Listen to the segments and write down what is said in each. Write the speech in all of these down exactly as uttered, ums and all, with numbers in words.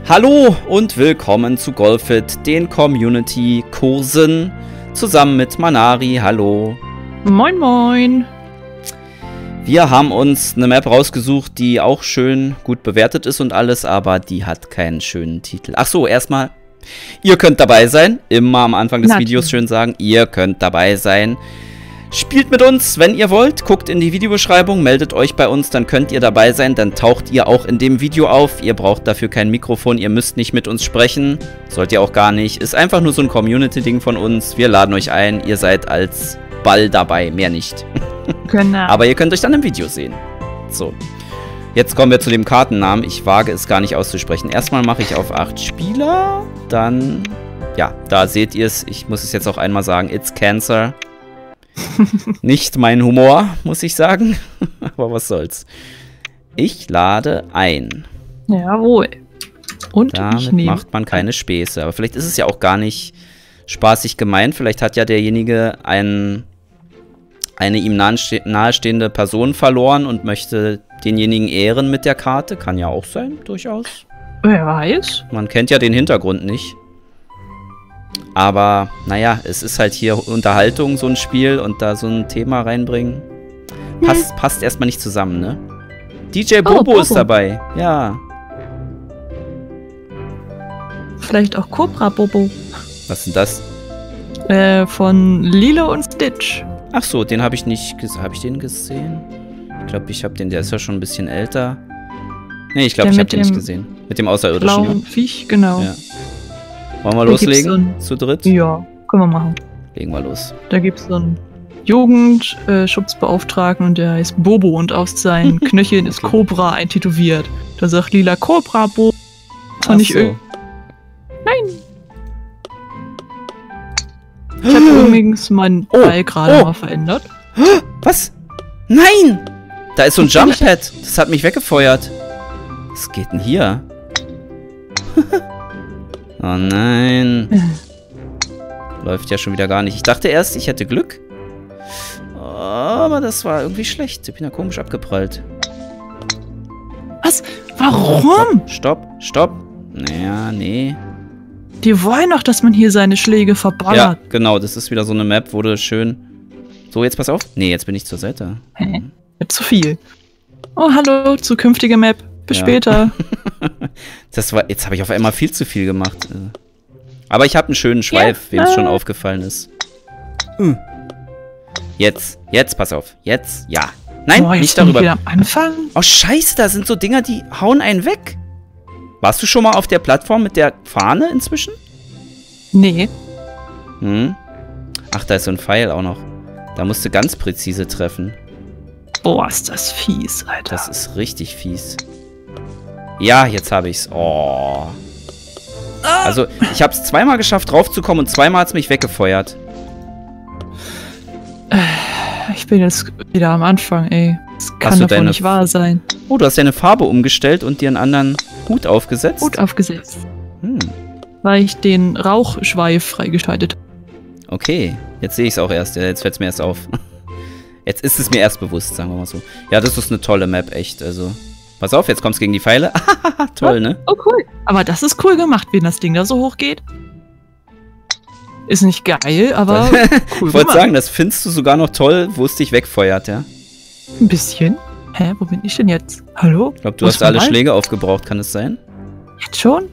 Hallo und willkommen zu Golfit, den Community-Kursen, zusammen mit Manari. Hallo. Moin, moin. Wir haben uns eine Map rausgesucht, die auch schön gut bewertet ist und alles, aber die hat keinen schönen Titel. Ach so, erstmal, ihr könnt dabei sein. Immer am Anfang des Natürlich. Videos schön sagen, ihr könnt dabei sein. Spielt mit uns, wenn ihr wollt. Guckt in die Videobeschreibung, meldet euch bei uns, dann könnt ihr dabei sein. Dann taucht ihr auch in dem Video auf. Ihr braucht dafür kein Mikrofon, ihr müsst nicht mit uns sprechen. Sollt ihr auch gar nicht. Ist einfach nur so ein Community-Ding von uns. Wir laden euch ein, ihr seid als Ball dabei, mehr nicht. Genau. Aber ihr könnt euch dann im Video sehen. So. Jetzt kommen wir zu dem Kartennamen. Ich wage es gar nicht auszusprechen. Erstmal mache ich auf acht Spieler. Dann, ja, da seht ihr es. Ich muss es jetzt auch einmal sagen. It's Cancer. Nicht mein Humor, muss ich sagen. Aber was soll's. Ich lade ein. Jawohl. Und ich Damit nehme. macht man keine Späße. Aber vielleicht ist es ja auch gar nicht spaßig gemeint. Vielleicht hat ja derjenige einen, eine ihm naheste- nahestehende Person verloren und möchte denjenigen ehren mit der Karte. Kann ja auch sein, durchaus. Wer weiß. Man kennt ja den Hintergrund nicht. Aber, naja, es ist halt hier Unterhaltung, so ein Spiel, und da so ein Thema reinbringen. Passt, hm. passt erstmal nicht zusammen, ne? D J Bobo, oh, Bobo ist dabei, ja. Vielleicht auch Cobra Bobo. Was ist denn das? Äh, von Lilo und Stitch. Ach so, den habe ich nicht gesehen. Habe ich den gesehen? Ich glaube, ich habe den, der ist ja schon ein bisschen älter. Nee, ich glaube, ich habe den nicht gesehen. Mit dem Außerirdischen. Blauen Viech, genau. Ja. Wollen wir Da loslegen? so ein, zu dritt? Ja, können wir machen. Legen wir los. Da gibt es so einen Jugendschutzbeauftragten und der heißt Bobo und auf seinen Knöcheln ist Cobra eintätowiert. Da sagt Lila Cobra Bobo. Das fand Ach ich so. irgendwie. Nein! Ich habe übrigens meinen Oh, Ball gerade oh. mal verändert. Was? Nein! Da ist so ein Jump Pad. Das hat mich weggefeuert. Was geht denn hier? Oh nein. Läuft ja schon wieder gar nicht. Ich dachte erst, ich hätte Glück. Aber das war irgendwie schlecht. Ich bin ja komisch abgeprallt. Was? Warum? Stopp, stopp. Naja, nee. Die wollen doch, dass man hier seine Schläge verballert. Ja, genau. Das ist wieder so eine Map, wo du schön... So, jetzt pass auf. Nee, jetzt bin ich zur Seite. Hä? Zu viel. Oh, hallo, zukünftige Map. Bis Ja. später. Das war, jetzt habe ich auf einmal viel zu viel gemacht. Aber ich habe einen schönen Schweif, Ja. wem es schon aufgefallen ist. Jetzt, jetzt, pass auf. Jetzt, ja. Nein, Boah, jetzt nicht bin ich darüber. wieder am Anfang. Oh, scheiße, da sind so Dinger, die hauen einen weg. Warst du schon mal auf der Plattform mit der Fahne inzwischen? Nee. Hm. Ach, da ist so ein Pfeil auch noch. Da musst du ganz präzise treffen. Boah, ist das fies, Alter. Das ist richtig fies. Ja, jetzt habe ich's. Oh. Also, ich habe es zweimal geschafft, draufzukommen und zweimal hat es mich weggefeuert. Ich bin jetzt wieder am Anfang, ey. Das Hast kann du doch wohl deine- nicht wahr sein. Oh, du hast deine Farbe umgestellt und dir einen anderen Hut aufgesetzt? Gut aufgesetzt. Hm. Weil ich den Rauchschweif freigeschaltet habe. Okay, jetzt sehe ich es auch erst. Ja, jetzt fällt es mir erst auf. Jetzt ist es mir erst bewusst, sagen wir mal so. Ja, das ist eine tolle Map, echt. Also, pass auf, jetzt kommst du gegen die Pfeile. Toll, ne? Oh, cool. Aber das ist cool gemacht, wenn das Ding da so hoch geht. Ist nicht geil, aber cool Ich wollte gemacht. sagen, das findest du sogar noch toll, wo es dich wegfeuert, ja? Ein bisschen. Hä, wo bin ich denn jetzt? Hallo? Ich glaube, du Wo hast ist alle vorbei? Schläge aufgebraucht, kann es sein? Jetzt schon?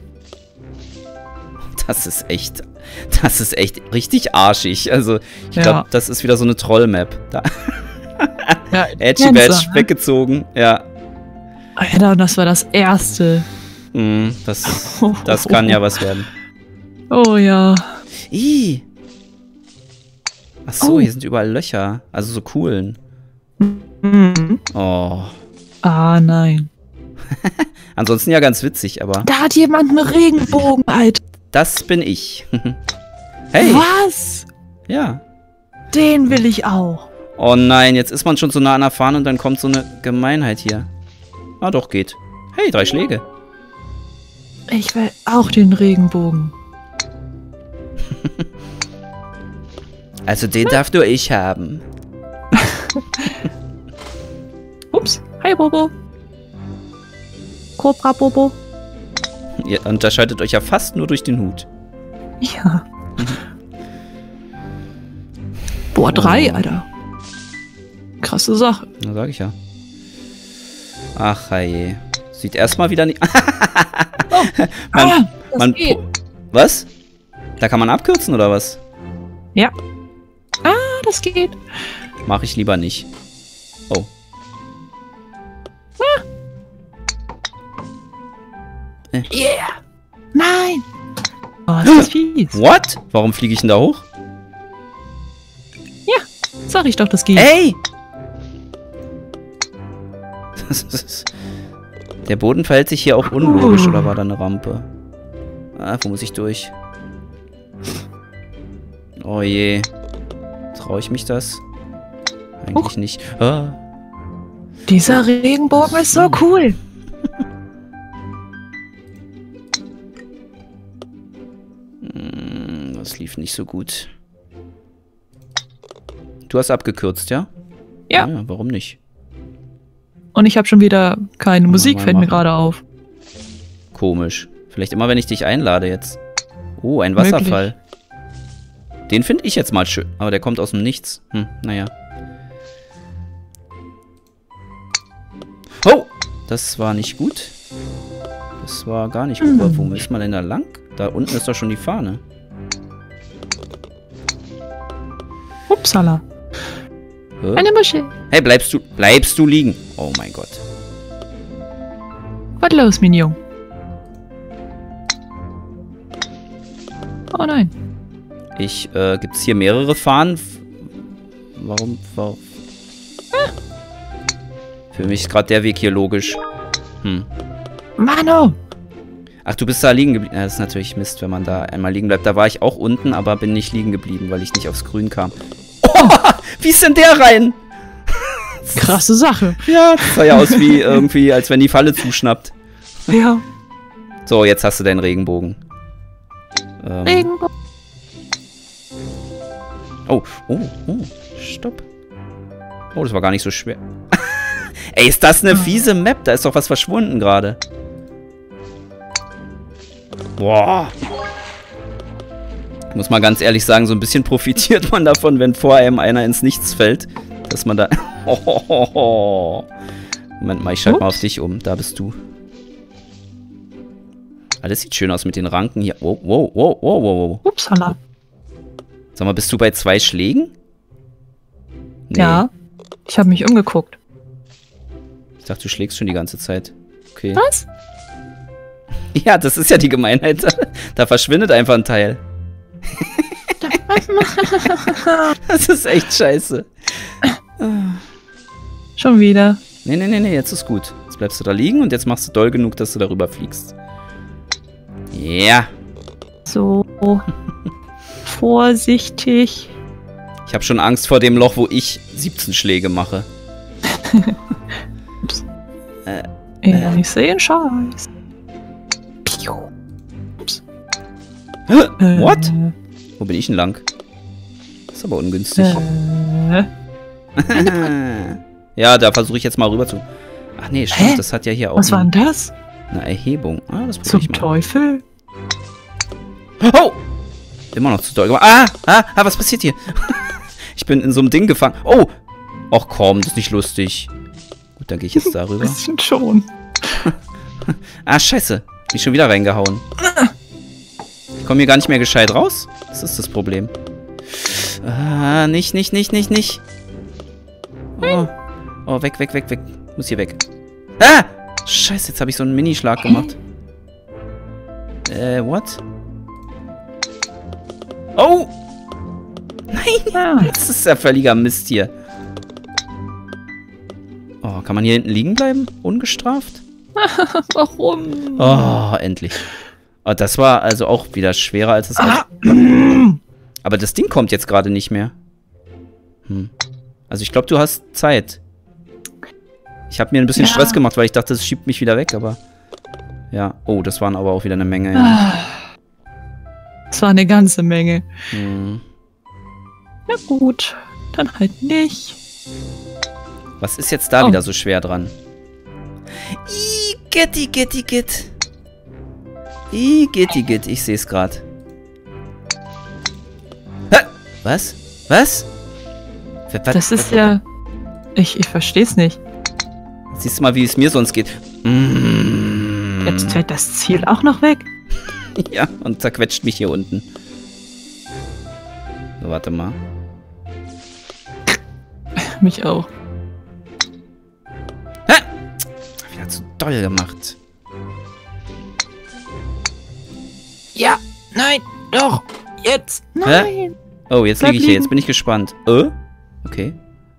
Das ist echt, das ist echt richtig arschig. Also, ich Ja. glaube, das ist wieder so eine Troll-Map. Da. Ja, Edgy Cancer, Badge ne? weggezogen, ja. Alter, das war das erste. Mm, das, das kann ja was werden. Oh ja. Ih. Ach so, Oh. hier sind überall Löcher. Also so Kuhlen. Mhm. Oh. Ah, nein. Ansonsten ja ganz witzig, aber Da hat jemand einen Regenbogen, Alter. das bin ich. Hey. Was? Ja. Den will ich auch. Oh nein, jetzt ist man schon so nah an der Fahne und dann kommt so eine Gemeinheit hier. Ah, doch, geht. Hey, drei Schläge. Ich will auch den Regenbogen. Also den darf nur ich haben. Ups. Hi, Bobo. Cobra Bobo. Ihr unterscheidet euch ja fast nur durch den Hut. Ja. Boah, drei, Oh. Alter. Krasse Sache. Na, sag ich ja. Ach, hey. Sieht erstmal wieder nicht... Oh. man, Ah, das man, geht. Was? Da kann man abkürzen, oder was? Ja. Ah, das geht. Mach ich lieber nicht. Oh. Yeah. Nein. Oh, ist das fies. What? Warum fliege ich denn da hoch? Sag ich doch, das geht. Ey! Das ist- Der Boden verhält sich hier auch unlogisch, oder war da eine Rampe? Ah, wo muss ich durch? Oh je. Traue ich mich das? Eigentlich Huch. nicht. Ah. Dieser Regenbogen ist so cool. Hm, das lief nicht so gut. Du hast abgekürzt, ja? Ja. Ja, warum nicht? Und ich habe schon wieder keine Kann man Musik, mal fällt mir machen. gerade auf. Komisch. Vielleicht immer, wenn ich dich einlade jetzt. Oh, ein Wasserfall. Den finde ich jetzt mal schön. Aber der kommt aus dem Nichts. Hm, naja. Oh! Das war nicht gut. Das war gar nicht gut. Hm. Wo ist man denn da lang? Da unten ist doch schon die Fahne. Upsala. Hä? Eine Muschel. Hey, bleibst du, bleibst du liegen? Oh mein Gott. Was los, Minion? Oh nein. Ich, äh, gibt's hier mehrere Fahnen? Warum, warum? Für mich ist gerade der Weg hier logisch. Hm. Mano. Ach, du bist da liegen geblieben. Ja, das ist natürlich Mist, wenn man da einmal liegen bleibt. Da war ich auch unten, aber bin nicht liegen geblieben, weil ich nicht aufs Grün kam. Oh, wie ist denn der rein? Krasse Sache. Ja, das sah ja aus wie irgendwie, als wenn die Falle zuschnappt. Ja. So, jetzt hast du deinen Regenbogen. Ähm, Regenbogen. oh, oh, oh, stopp. Oh, das war gar nicht so schwer. Ey, ist das eine fiese Map? Da ist doch was verschwunden gerade. Boah. Ich muss mal ganz ehrlich sagen, so ein bisschen profitiert man davon, wenn vor einem einer ins Nichts fällt. Dass man da... Moment mal, ich schalte mal auf Ups. dich um. Da bist du. Alles sieht schön aus mit den Ranken hier. Wow, wow, wow, wow, wow. Upsala. Sag mal, bist du bei zwei Schlägen? Nee. Ja. Ich habe mich umgeguckt. Ich dachte, du schlägst schon die ganze Zeit. Okay. Was? Ja, das ist ja die Gemeinheit. Da verschwindet einfach ein Teil. Das ist echt scheiße. Schon wieder. Nee, nee, nee, nee, jetzt ist gut. Jetzt bleibst du da liegen und jetzt machst du doll genug, dass du darüber fliegst. Ja. So. Vorsichtig. Ich habe schon Angst vor dem Loch, wo ich siebzehn Schläge mache. Ja, ich sehe einen Scheiß. Piu. Hä? What? Äh, Wo bin ich denn lang? Das ist aber ungünstig. Äh, Ja, da versuche ich jetzt mal rüber zu... Ach nee, stimmt, Hä? das hat ja hier auch was war ein- denn das? eine Erhebung. Ah, das probiere Zum ich mal. Teufel? Oh! Immer noch zu doll gemacht. Ah, ah, ah, was passiert hier? Ich bin in so einem Ding gefangen. Oh! Och komm, das ist nicht lustig. Gut, dann gehe ich jetzt darüber. Bisschen schon. Ah, scheiße. Bin ich schon wieder reingehauen. Ich komme hier gar nicht mehr gescheit raus. Das ist das Problem. Ah, nicht, nicht, nicht, nicht, nicht. Oh, oh weg, weg, weg, weg. Muss hier weg. Ah! Scheiße, jetzt habe ich so einen Minischlag gemacht. Äh, what? Oh! Nein! Ja. Das ist ja völliger Mist hier. Oh, kann man hier hinten liegen bleiben? Ungestraft? Warum? Oh, endlich. Oh, das war also auch wieder schwerer als es Ah. Aber das Ding kommt jetzt gerade nicht mehr. Hm. Also ich glaube, du hast Zeit. Ich habe mir ein bisschen Ja. Stress gemacht, weil ich dachte, es schiebt mich wieder weg, aber... Ja. Oh, das waren aber auch wieder eine Menge. Ja. Ah. Das war eine ganze Menge. Hm. Na gut, dann halt nicht. Was ist jetzt da Oh. wieder so schwer dran? Ih, Getty, Getty, Get. I, geht die geht, ich sehe es gerade. Was? Was? Was? Das ist ja... Ich, ich verstehe es nicht. Siehst du mal, wie es mir sonst geht. Mm. Jetzt fällt das Ziel auch noch weg. Ja, und zerquetscht mich hier unten. So, warte mal. Mich auch. Hä? Wieder zu doll gemacht. Ja, nein, doch, jetzt, nein. Hä? Oh, jetzt liege ich hier, jetzt bin ich gespannt. Äh? Okay.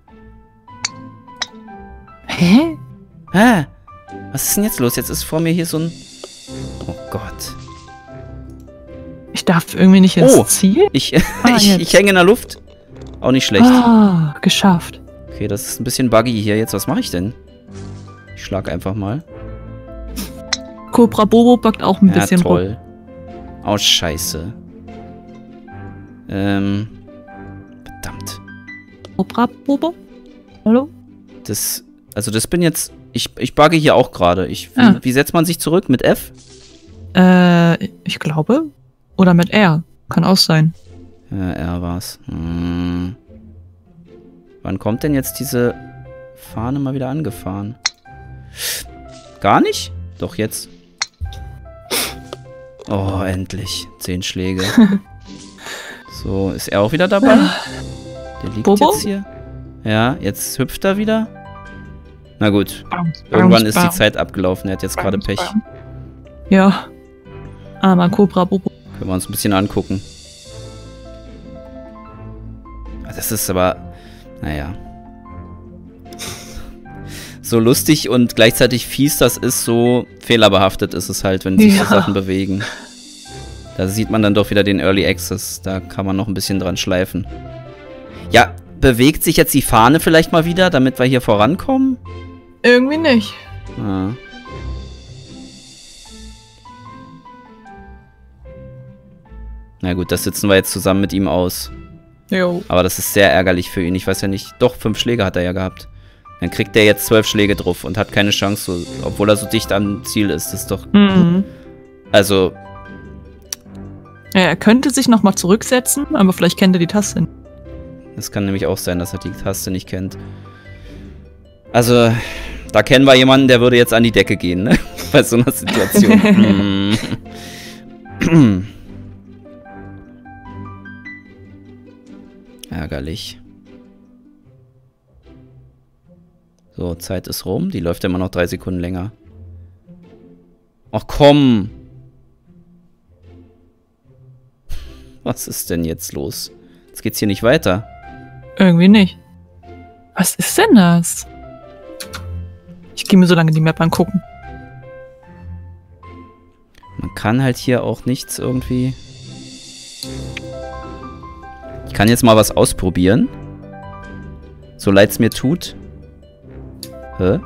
Hä? Hä? Was ist denn jetzt los? Jetzt ist vor mir hier so ein... Oh Gott. Ich darf irgendwie nicht ins oh, Ziel? Ich, ah, ich, ich hänge in der Luft. Auch nicht schlecht. Ah, geschafft. Okay, das ist ein bisschen buggy hier. Jetzt, was mache ich denn? Ich schlag einfach mal. Cobra Bobo backt auch ein ja, bisschen toll. Oh, scheiße. Ähm. Verdammt. Cobra Bobo? Hallo? Das, also das bin jetzt... Ich, ich bugge hier auch gerade. Ich, wie, ah. wie setzt man sich zurück? Mit F? Äh, ich glaube. Oder mit R. Kann auch sein. Ja, R war's. Hm. Wann kommt denn jetzt diese Fahne mal wieder angefahren? Gar nicht? Doch, jetzt. Oh, endlich. Zehn Schläge. So, ist er auch wieder dabei? Der liegt Bobo? jetzt hier. Ja, jetzt hüpft er wieder. Na gut. Bounce, Irgendwann bounce, ist bounce. die Zeit abgelaufen. Er hat jetzt gerade Pech. Ja. Armer Cobra Bobo. Können wir uns ein bisschen angucken. Das ist aber... Naja. So lustig und gleichzeitig fies das ist, so fehlerbehaftet ist es halt, wenn sich ja. so Sachen bewegen. Da sieht man dann doch wieder den Early Access. Da kann man noch ein bisschen dran schleifen. Ja, bewegt sich jetzt die Fahne vielleicht mal wieder, damit wir hier vorankommen? Irgendwie nicht. Ah. Na gut, das sitzen wir jetzt zusammen mit ihm aus. Jo. Aber das ist sehr ärgerlich für ihn. Ich weiß ja nicht. Doch, fünf Schläge hat er ja gehabt. Dann kriegt er jetzt zwölf Schläge drauf und hat keine Chance, so, obwohl er so dicht am Ziel ist. Das ist doch... Mhm. Also... Ja, er könnte sich nochmal zurücksetzen, aber vielleicht kennt er die Taste nicht. Das kann nämlich auch sein, dass er die Taste nicht kennt. Also, da kennen wir jemanden, der würde jetzt an die Decke gehen, ne? Bei so einer Situation. mm. Ärgerlich. So, Zeit ist rum. Die läuft immer noch drei Sekunden länger. Ach komm! Was ist denn jetzt los? Jetzt geht's hier nicht weiter. Irgendwie nicht. Was ist denn das? Ich gehe mir so lange die Map angucken. Man kann halt hier auch nichts irgendwie... Ich kann jetzt mal was ausprobieren. So leid es mir tut. Hä?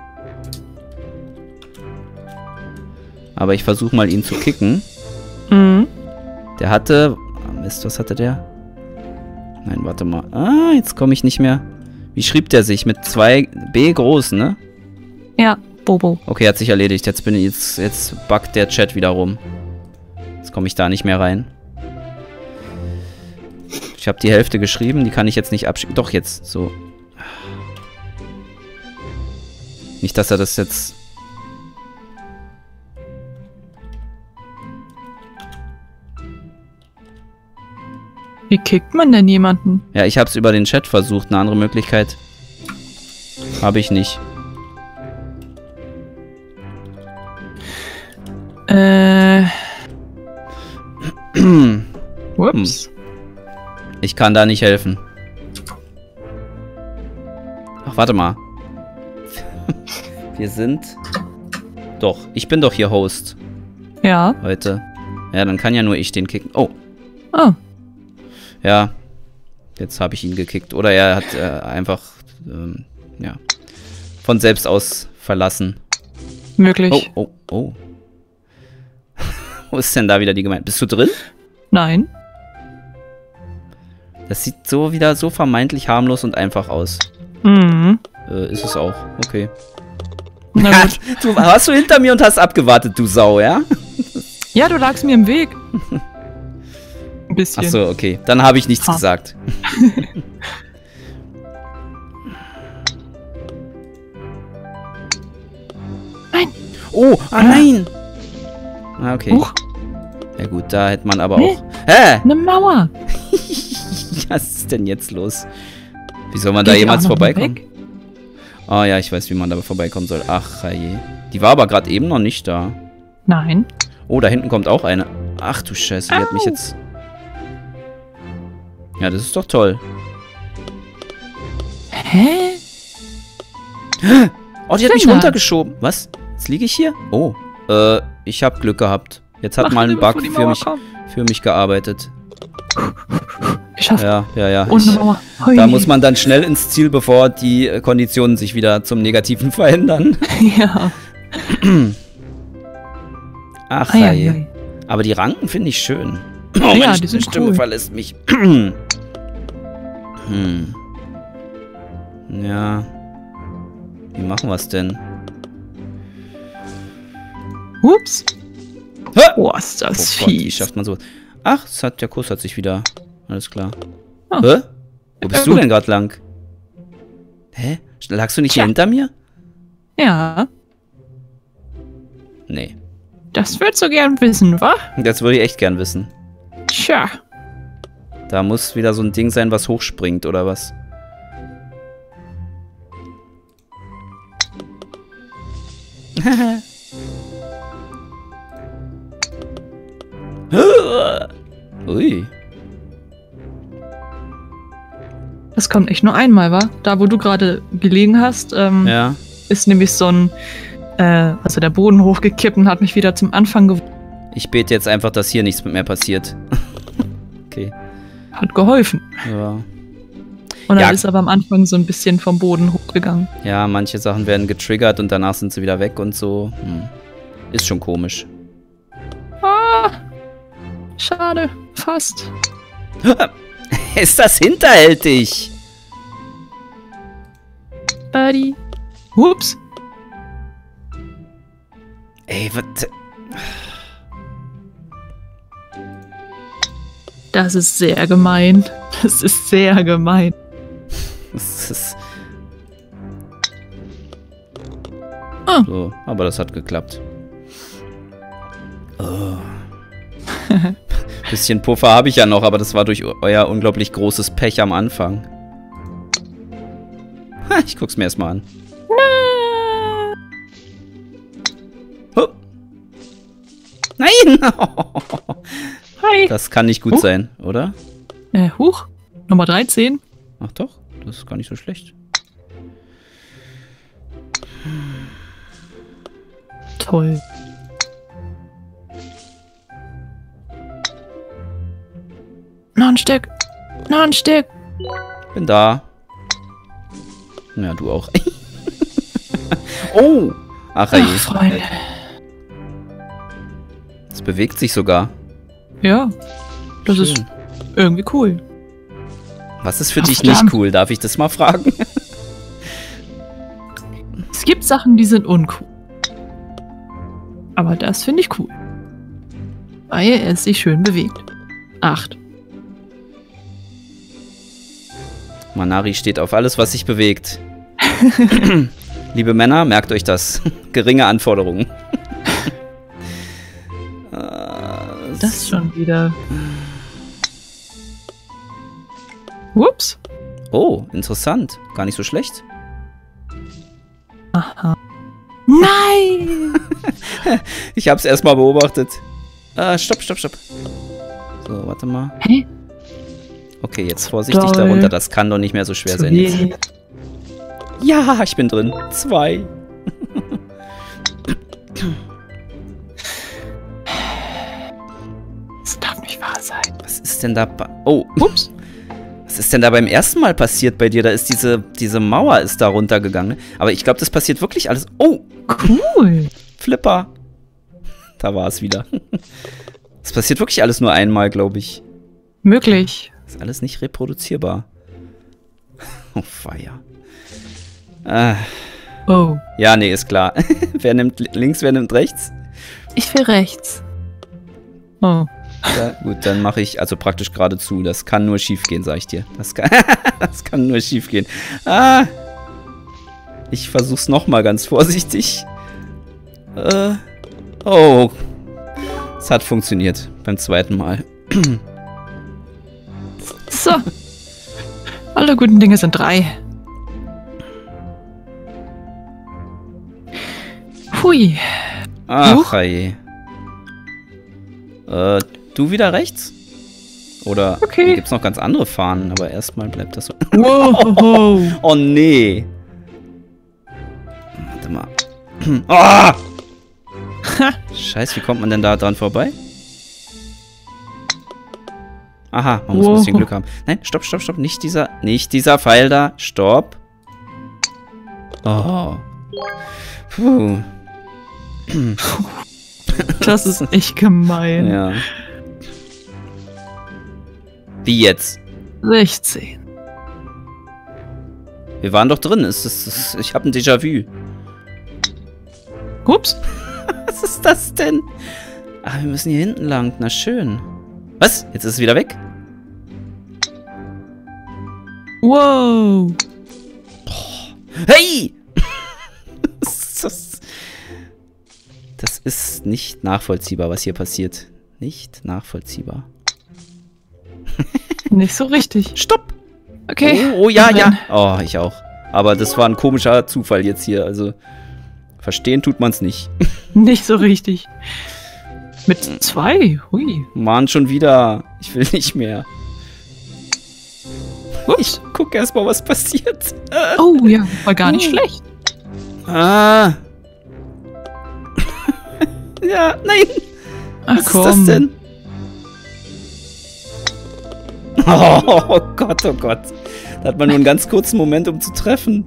Aber ich versuche mal, ihn zu kicken. Mhm. Der hatte... Mist, was hatte der? Nein, warte mal. Ah, jetzt komme ich nicht mehr. Wie schrieb der sich? Mit zwei B groß, ne? Ja, Bobo. Okay, hat sich erledigt. Jetzt bin ich... Jetzt, jetzt buggt der Chat wieder rum. Jetzt komme ich da nicht mehr rein. Ich habe die Hälfte geschrieben, die kann ich jetzt nicht abschicken. Doch, jetzt, so. Nicht, dass er das jetzt... Wie kickt man denn jemanden? Ja, ich habe es über den Chat versucht. Eine andere Möglichkeit habe ich nicht. Äh... Ups. Ich kann da nicht helfen. Ach, warte mal. Wir sind... Doch, ich bin doch hier Host. Ja. Heute. Ja, dann kann ja nur ich den kicken. Oh. Oh. Ja. Jetzt habe ich ihn gekickt. Oder er hat äh, einfach... Ähm, ja. Von selbst aus verlassen. Möglich. Oh, oh, oh. Wo ist denn da wieder die Gemeinde? Bist du drin? Nein. Das sieht so wieder so vermeintlich harmlos und einfach aus. Mhm. Äh, ist es auch. Okay. Na gut. Du warst du hinter mir und hast abgewartet, du Sau, ja? Ja, du lagst mir im Weg. Ein bisschen. Ach so, okay. Dann habe ich nichts Ha. gesagt. Nein. Oh, ah, nein. Ah, okay. Huch, Ja gut, da hätte man aber Nee. auch... Hä? eine Mauer. Was ist denn jetzt los? Wie soll man da Geht die jemals auch noch vorbeikommen? weg? Oh ja, ich weiß, wie man da vorbeikommen soll. Ach, je. Die war aber gerade eben noch nicht da. Nein. Oh, da hinten kommt auch eine. Ach du Scheiße, die hat mich Au. jetzt... Ja, das ist doch toll. Hä? Oh, die hat mich Kinder. runtergeschoben. Was? Jetzt liege ich hier? Oh, äh, ich habe Glück gehabt. Jetzt hat Mach mal ein lieber, Bug bevor die für Mauer mich, kommt. für mich gearbeitet. Geschafft. Ja, ja, ja. Und Ich, eine Mauer. Hui. da muss man dann schnell ins Ziel, bevor die äh, Konditionen sich wieder zum Negativen verändern. Ja. Ach, Ei, ei, je. ei. Aber die Ranken finde ich schön. Oh, Ja, meine die sind Stimme cool. verlässt mich. hm. Ja. Wie machen wir es denn? Ups. Hä? Oh, ist das Oh Gott, wie fies. schafft man sowas? Ach, es hat, der Kurs hat sich wieder... Alles klar. Ah. Hä? Wo bist Äh, du gut. denn gerade lang? Hä? Lagst du nicht Tja. hier hinter mir? Ja, Nee. das würdest du gern wissen, wa? Das würde ich echt gern wissen. Tja. Da muss wieder so ein Ding sein, was hochspringt, oder was? Ui. Das kommt echt nur einmal, wa? Da, wo du gerade gelegen hast, ähm, Ja. ist nämlich so ein, äh, also der Boden hochgekippt und hat mich wieder zum Anfang gew Ich bete jetzt einfach, dass hier nichts mehr passiert. Okay. hat geholfen. Ja. Und dann Ja. ist aber am Anfang so ein bisschen vom Boden hochgegangen. Ja, manche Sachen werden getriggert und danach sind sie wieder weg und so. Hm. Ist schon komisch. Ah, schade, fast. Ist das hinterhältig? Buddy. Ups. Ey, was? Das ist sehr gemein. Das ist sehr gemein. Das ist... Ah. So, aber das hat geklappt. Oh. Bisschen Puffer habe ich ja noch, aber das war durch euer unglaublich großes Pech am Anfang. Ha, ich guck's mir erstmal an. Oh. Nein! Hi. Das kann nicht gut Oh. sein, oder? Äh, huch. Nummer dreizehn. Ach doch, das ist gar nicht so schlecht. Toll. Noch ein Stück. Noch ein Stück. Bin da. Ja, du auch. Oh! Ach, ey. Ach, Freunde. Es bewegt sich sogar. Ja. Das Schön. ist irgendwie cool. Was ist für Ach, dich verdammt. nicht cool? Darf ich das mal fragen? Es gibt Sachen, die sind uncool. Aber das finde ich cool. Weil es sich schön bewegt. Acht. Manari steht auf alles, was sich bewegt. Liebe Männer, merkt euch das. Geringe Anforderungen. Äh, Das schon wieder. Ups. Oh, interessant. Gar nicht so schlecht. Aha. Nein! Ich hab's erstmal beobachtet. Ah, stopp, stopp, stopp. So, warte mal. Hä? Okay, jetzt vorsichtig Toll. darunter. Das kann doch nicht mehr so schwer Zu sein jetzt. wenig. Ja, ich bin drin. Zwei. Das darf nicht wahr sein. Was ist denn da... ba- Oh, Ups. was ist denn da beim ersten Mal passiert bei dir? Da ist diese, diese Mauer ist da runtergegangen. Aber ich glaube, das passiert wirklich alles... Oh, Cool. Flipper. Da war es wieder. Das passiert wirklich alles nur einmal, glaube ich. Möglich. Ist alles nicht reproduzierbar. Oh, feier. Ah, Oh. ja, nee, ist klar. Wer nimmt li- links, wer nimmt rechts? Ich will rechts. Oh. Ja, gut, dann mache ich also praktisch geradezu. Das kann nur schief gehen, sag ich dir. Das kann, das kann nur schief gehen. Ah! Ich versuch's nochmal ganz vorsichtig. Äh. Oh. Es hat funktioniert. Beim zweiten Mal. So. Alle guten Dinge sind drei. Hui. Ach, Huch. hey. Äh, du wieder rechts? Oder Okay. hier gibt's noch ganz andere Fahnen, aber erstmal bleibt das so. Wow. Oh nee. Warte mal. Ah! Scheiße, wie kommt man denn da dran vorbei? Aha, man muss ein Wow. bisschen Glück haben. Nein, stopp, stopp, stopp. Nicht dieser, nicht dieser Pfeil da. Stopp. Oh. Puh. Das ist echt gemein. Ja. Wie jetzt? sechzehn. Wir waren doch drin. Es ist, es, ich habe ein Déjà-vu. Ups. Was ist das denn? Ah, wir müssen hier hinten lang. Na schön. Was? Jetzt ist es wieder weg? Wow. Hey! das, das, das ist nicht nachvollziehbar, was hier passiert. Nicht nachvollziehbar. Nicht so richtig. Stopp! Okay. Oh, oh ja, ja. Rein. Oh, ich auch. Aber das war ein komischer Zufall jetzt hier. Also, verstehen tut man's nicht. Nicht so richtig. Mit zwei. Hui. Mann, schon wieder. Ich will nicht mehr. Ups. Ich guck erst mal, was passiert. Äh. Oh ja, war gar nicht Oh. schlecht. Ah. Ja, nein. Ach Was komm. ist das denn? Oh Gott, oh Gott. Da hat man nur einen ganz kurzen Moment, um zu treffen.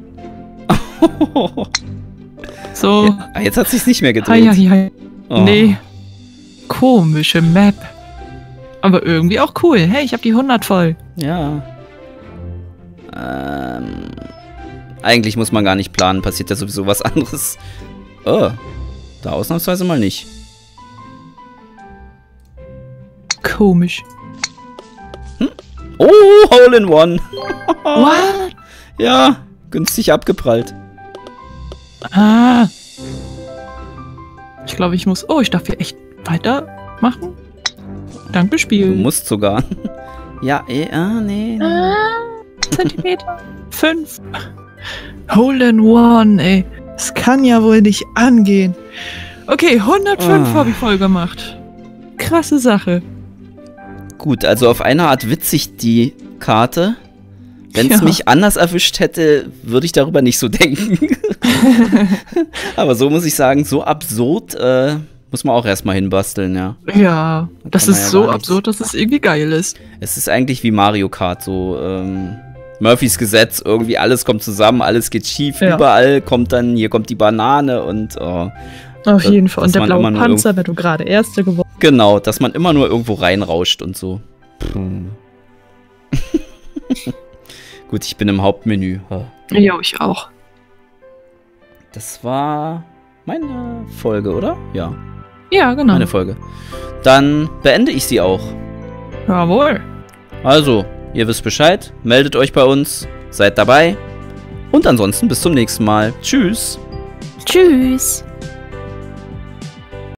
So. Ja, ah, jetzt hat sich's nicht mehr Hi, gedreht. hi, hi. Oh. Nee. Komische Map. Aber irgendwie auch cool. Hey, ich hab die hundert voll. Ja. Ähm, eigentlich muss man gar nicht planen, passiert ja sowieso was anderes. Oh, da ausnahmsweise mal nicht. Komisch. Oh, Hole in One. What? Ja, günstig abgeprallt. Ah. Ich glaube, ich muss... Oh, ich darf hier echt weitermachen. Danke, Du Spiel. musst sogar. Ja, eh, ah, nee. nee. Ah, Zentimeter. Fünf. Hole in One, ey. Das kann ja wohl nicht angehen. Okay, hundertfünf Ah. habe ich voll gemacht. Krasse Sache. Gut, also auf eine Art witzig die Karte. Wenn es Ja. mich anders erwischt hätte, würde ich darüber nicht so denken. Aber so muss ich sagen, so absurd äh, muss man auch erstmal hinbasteln, ja. Ja, das kann man ist ja so gar nichts. absurd, dass es irgendwie geil ist. Es ist eigentlich wie Mario Kart, so ähm, Murphys Gesetz, irgendwie alles kommt zusammen, alles geht schief, Ja. überall kommt dann, hier kommt die Banane und oh, Auf Das- jeden Fall. dass Und der man blaue immer nur Panzer, wenn du gerade Erste geworden genau, dass man immer nur irgendwo reinrauscht und so. Gut, ich bin im Hauptmenü. Ja, ich auch. Das war meine Folge, oder? Ja, Ja, genau. meine Folge. Dann beende ich sie auch. Jawohl. Also, ihr wisst Bescheid, meldet euch bei uns, seid dabei und ansonsten bis zum nächsten Mal. Tschüss. Tschüss.